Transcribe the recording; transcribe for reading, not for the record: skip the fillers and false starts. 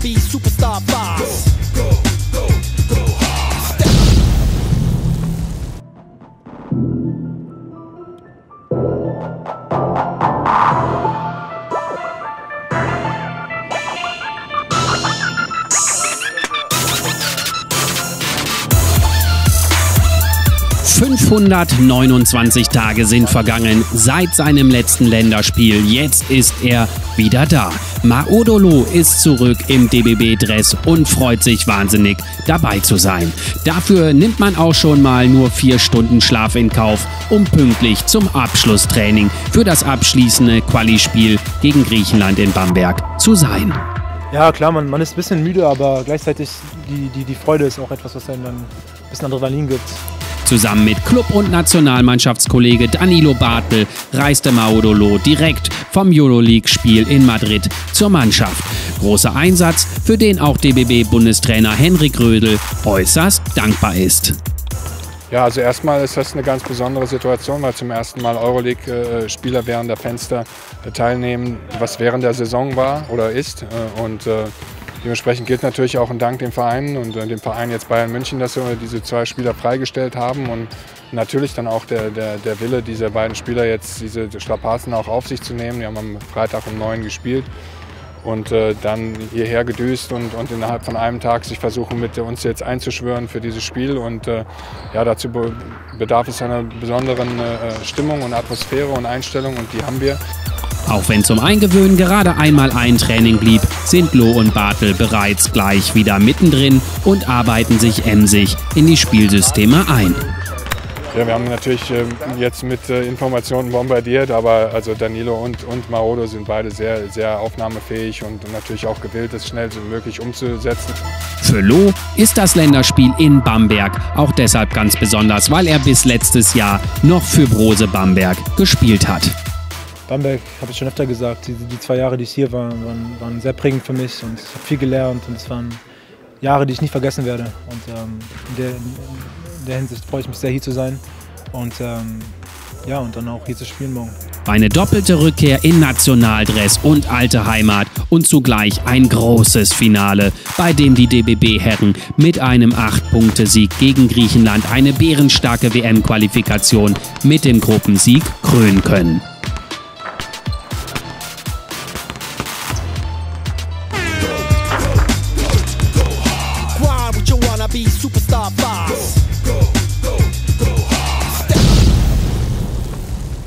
be superstar vibes. Go, go, go, go hard. Step. 529 Tage sind vergangen seit seinem letzten Länderspiel. Jetzt ist er wieder da. Maodolo ist zurück im DBB-Dress und freut sich wahnsinnig, dabei zu sein. Dafür nimmt man auch schon mal nur 4 Stunden Schlaf in Kauf, um pünktlich zum Abschlusstraining für das abschließende Quali-Spiel gegen Griechenland in Bamberg zu sein. Ja klar, man ist ein bisschen müde, aber gleichzeitig die Freude ist auch etwas, was einem dann ein bisschen Adrenalin gibt. Zusammen mit Club- und Nationalmannschaftskollege Danilo Bartel reiste Maodolo direkt vom Euroleague-Spiel in Madrid zur Mannschaft. Großer Einsatz, für den auch DBB-Bundestrainer Henrik Rödel äußerst dankbar ist. Ja, also erstmal ist das eine ganz besondere Situation, weil zum ersten Mal Euroleague-Spieler während der Fenster teilnehmen, was während der Saison war oder ist. Dementsprechend gilt natürlich auch ein Dank dem Verein und dem Verein jetzt Bayern München, dass wir diese 2 Spieler freigestellt haben und natürlich dann auch der Wille dieser beiden Spieler jetzt diese Strapazen auch auf sich zu nehmen. Die haben am Freitag um 9 gespielt und dann hierher gedüst und innerhalb von einem Tag sich versuchen mit uns jetzt einzuschwören für dieses Spiel und ja, dazu bedarf es einer besonderen Stimmung und Atmosphäre und Einstellung und die haben wir. Auch wenn zum Eingewöhnen gerade einmal ein Training blieb, sind Lo und Bartel bereits gleich wieder mittendrin und arbeiten sich emsig in die Spielsysteme ein. Ja, wir haben natürlich jetzt mit Informationen bombardiert, aber also Danilo und Maodo sind beide sehr, sehr aufnahmefähig und natürlich auch gewillt, es schnell so möglich umzusetzen. Für Lo ist das Länderspiel in Bamberg auch deshalb ganz besonders, weil er bis letztes Jahr noch für Brose Bamberg gespielt hat. Bamberg, habe ich schon öfter gesagt, die 2 Jahre, die ich hier war, waren sehr prägend für mich und ich habe viel gelernt und es waren Jahre, die ich nie vergessen werde. Und in der Hinsicht freue ich mich sehr, hier zu sein und ja, und dann auch hier zu spielen morgen. Eine doppelte Rückkehr in Nationaldress und alte Heimat und zugleich ein großes Finale, bei dem die DBB-Herren mit einem 8-Punkte-Sieg gegen Griechenland eine bärenstarke WM-Qualifikation mit dem Gruppensieg krönen können.